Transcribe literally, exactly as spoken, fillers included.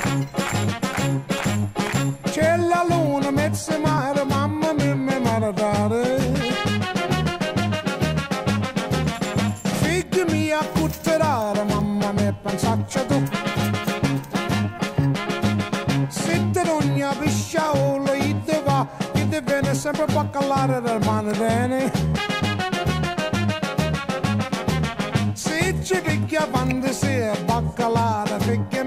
C'è la luna, mezzo mare, mamma mia, mi maradare. Figli mia, cutterare, mamma mia, pensaccia tu. Sitte ogni pisciaolo, ide va, ide viene sempre baccalare del mare bene. Si ci picchia quando si è baccalare, figli